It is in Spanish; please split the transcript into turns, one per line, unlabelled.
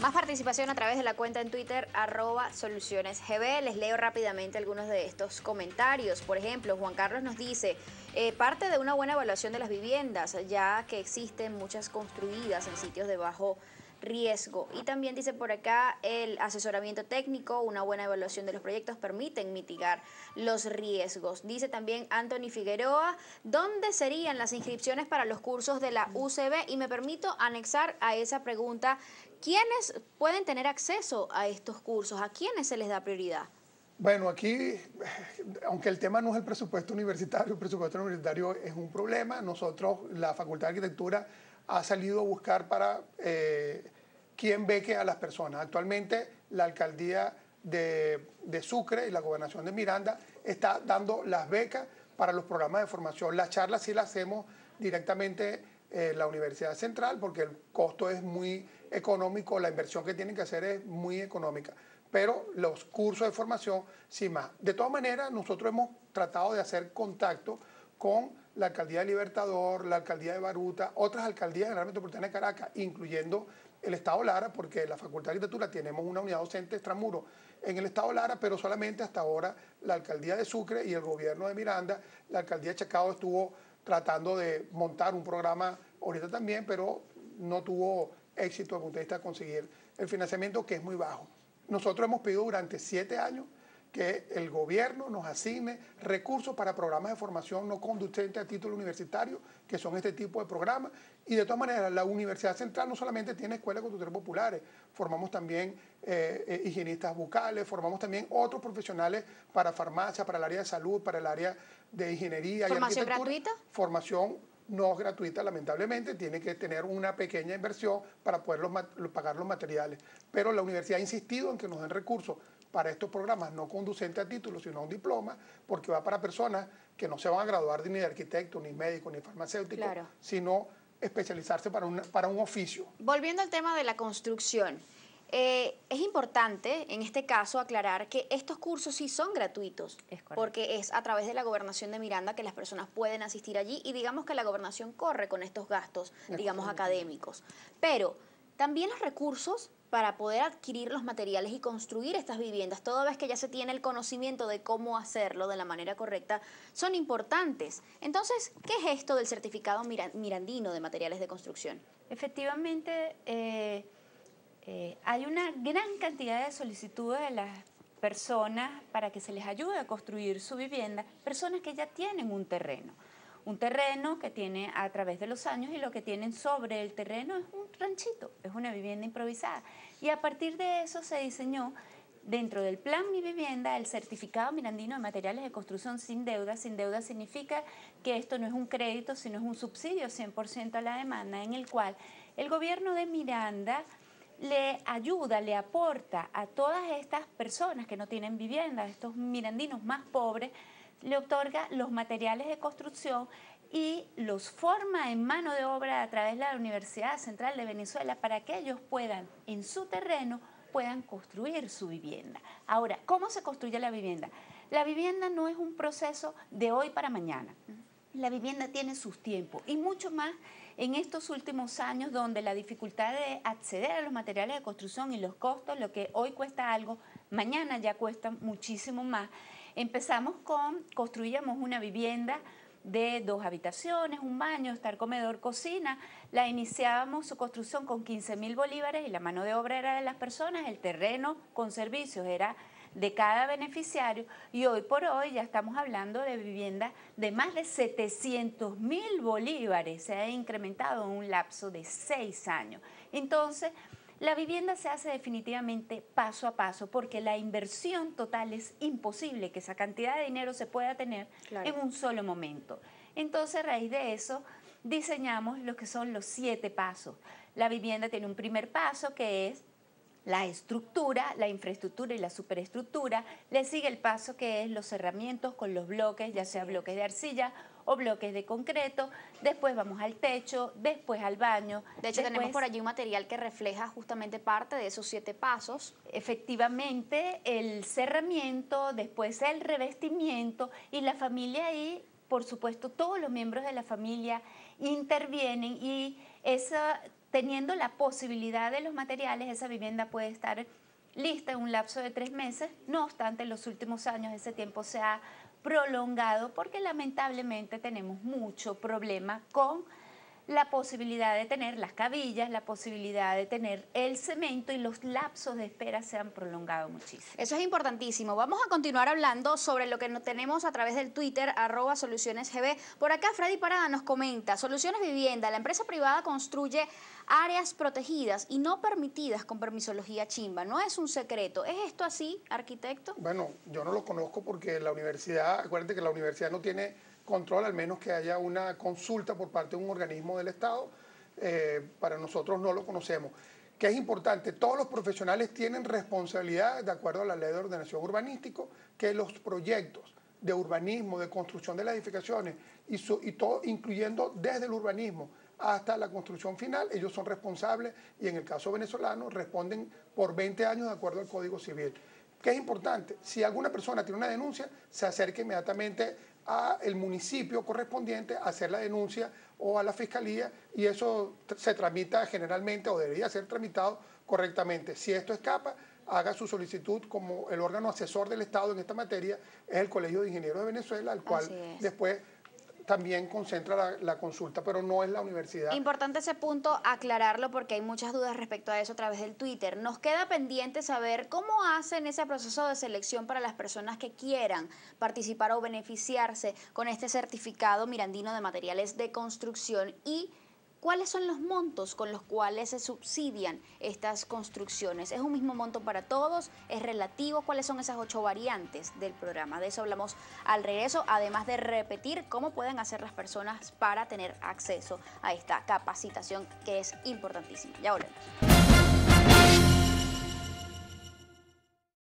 Más participación a través de la cuenta en Twitter, @solucionesgb. Les leo rápidamente algunos de estos comentarios. Por ejemplo, Juan Carlos nos dice, parte de una buena evaluación de las viviendas, ya que existen muchas construidas en sitios de bajo riesgo. Y también dice por acá, el asesoramiento técnico, una buena evaluación de los proyectos permiten mitigar los riesgos. Dice también Anthony Figueroa, ¿dónde serían las inscripciones para los cursos de la UCB? Y me permito anexar a esa pregunta, ¿quiénes pueden tener acceso a estos cursos? ¿A quiénes se les da prioridad?
Bueno, aquí, aunque el tema no es el presupuesto universitario es un problema. Nosotros, la Facultad de Arquitectura, ha salido a buscar para quién beque a las personas. Actualmente, la Alcaldía de Sucre y la Gobernación de Miranda está dando las becas para los programas de formación. Las charlas sí las hacemos directamente en la Universidad Central porque el costo es muy económico, la inversión que tienen que hacer es muy económica. Pero los cursos de formación, sí más. De todas maneras, nosotros hemos tratado de hacer contacto con la Alcaldía de Libertador, la Alcaldía de Baruta, otras alcaldías en la metropolitana de Caracas, incluyendo el Estado Lara, porque la Facultad de Arquitectura tenemos una unidad docente extramuro en el Estado Lara, pero solamente hasta ahora la Alcaldía de Sucre y el gobierno de Miranda. La Alcaldía de Chacao estuvo tratando de montar un programa ahorita también, pero no tuvo éxito desde el punto de vista de conseguir el financiamiento, que es muy bajo. Nosotros hemos pedido durante 7 años que el gobierno nos asigne recursos para programas de formación no conducentes a título universitario, que son este tipo de programas. Y de todas maneras, la Universidad Central no solamente tiene escuelas de constructores populares, formamos también higienistas bucales, formamos también otros profesionales para farmacia, para el área de salud, para el área de ingeniería y arquitectura.
¿Formación gratuita?
Formación no gratuita, lamentablemente, tiene que tener una pequeña inversión para poder pagar los materiales. Pero la universidad ha insistido en que nos den recursos para estos programas no conducentes a títulos, sino a un diploma, porque va para personas que no se van a graduar ni de arquitecto, ni médico, ni farmacéutico,
Claro,
sino especializarse para un oficio.
volviendo al tema de la construcción, es importante en este caso aclarar que estos cursos sí son gratuitos, porque es a través de la Gobernación de Miranda que las personas pueden asistir allí y digamos que la Gobernación corre con estos gastos, digamos, académicos. Pero también los recursos para poder adquirir los materiales y construir estas viviendas, toda vez que ya se tiene el conocimiento de cómo hacerlo de la manera correcta, son importantes. Entonces, ¿qué es esto del certificado mirandino de materiales de construcción?
Efectivamente, hay una gran cantidad de solicitudes de las personas para que se les ayude a construir su vivienda, personas que ya tienen un terreno que tiene a través de los años y lo que tienen sobre el terreno es un ranchito, es una vivienda improvisada. Y a partir de eso se diseñó dentro del plan Mi Vivienda el certificado mirandino de materiales de construcción sin deuda. Sin deuda significa que esto no es un crédito, sino es un subsidio 100% a la demanda, en el cual el gobierno de Miranda le ayuda, le aporta a todas estas personas que no tienen vivienda, estos mirandinos más pobres, le otorga los materiales de construcción y los forma en mano de obra a través de la Universidad Central de Venezuela para que ellos puedan, en su terreno, puedan construir su vivienda. Ahora, ¿cómo se construye la vivienda? La vivienda no es un proceso de hoy para mañana. La vivienda tiene sus tiempos y mucho más en estos últimos años donde la dificultad de acceder a los materiales de construcción y los costos, lo que hoy cuesta algo, mañana ya cuesta muchísimo más. Empezamos construíamos una vivienda de 2 habitaciones, un baño, estar comedor, cocina. La iniciábamos su construcción con 15.000 bolívares y la mano de obra era de las personas, el terreno con servicios era de cada beneficiario y hoy por hoy ya estamos hablando de viviendas de más de 700.000 bolívares, se ha incrementado en un lapso de 6 años. Entonces, la vivienda se hace definitivamente paso a paso porque la inversión total es imposible que esa cantidad de dinero se pueda tener en un solo momento. Entonces, a raíz de eso, diseñamos lo que son los 7 pasos. La vivienda tiene un primer paso que es la estructura, la infraestructura y la superestructura. Le sigue el paso que es los cerramientos con los bloques, ya sea bloques de arcilla o bloques de concreto. Después vamos al techo, después al baño.
De hecho, tenemos por allí un material que refleja justamente parte de esos 7 pasos.
Efectivamente, el cerramiento, después el revestimiento y la familia ahí, por supuesto, todos los miembros de la familia intervienen y esa teniendo la posibilidad de los materiales, esa vivienda puede estar lista en un lapso de 3 meses. No obstante, en los últimos años ese tiempo se ha prolongado porque lamentablemente tenemos mucho problema con la posibilidad de tener las cabillas, la posibilidad de tener el cemento, y los lapsos de espera se han prolongado muchísimo.
Eso es importantísimo. Vamos a continuar hablando sobre lo que tenemos a través del Twitter, @SolucionesGB. Por acá Freddy Parada nos comenta: Soluciones Vivienda, la empresa privada construye áreas protegidas y no permitidas con permisología chimba. No es un secreto. ¿Es esto así, arquitecto?
Bueno, yo no lo conozco porque la universidad, acuérdate que la universidad no tiene control, al menos que haya una consulta por parte de un organismo del Estado. Para nosotros no lo conocemos. Que es importante, todos los profesionales tienen responsabilidad, de acuerdo a la Ley de Ordenación Urbanístico, que los proyectos de urbanismo, de construcción de las edificaciones y todo, incluyendo desde el urbanismo hasta la construcción final, ellos son responsables, y en el caso venezolano responden por 20 años de acuerdo al Código Civil. ¿Qué es importante? Si alguna persona tiene una denuncia, se acerque inmediatamente al municipio correspondiente a hacer la denuncia o a la fiscalía, y eso se tramita generalmente, o debería ser tramitado correctamente. Si esto escapa, haga su solicitud, como el órgano asesor del Estado en esta materia es el Colegio de Ingenieros de Venezuela, al cual después también concentra la consulta, pero no es la universidad.
Importante ese punto, aclararlo, porque hay muchas dudas respecto a eso a través del Twitter. Nos queda pendiente saber cómo hacen ese proceso de selección para las personas que quieran participar o beneficiarse con este certificado mirandino de materiales de construcción, y cuáles son los montos con los cuales se subsidian estas construcciones. ¿Es un mismo monto para todos? ¿Es relativo? ¿Cuáles son esas 8 variantes del programa? De eso hablamos al regreso, además de repetir cómo pueden hacer las personas para tener acceso a esta capacitación, que es importantísima. Ya volvemos.